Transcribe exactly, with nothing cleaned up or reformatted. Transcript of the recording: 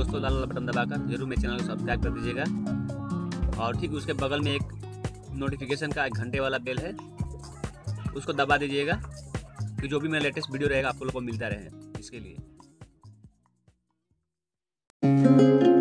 दोस्तों लाल वाला बटन दबाकर जरूर मेरे चैनल को सब्सक्राइब कर दीजिएगा। और ठीक उसके बगल में एक नोटिफिकेशन का एक घंटे वाला बेल है, उसको दबा दीजिएगा कि जो भी मेरा लेटेस्ट वीडियो रहेगा आप लोगों को मिलता रहे। इसके लिए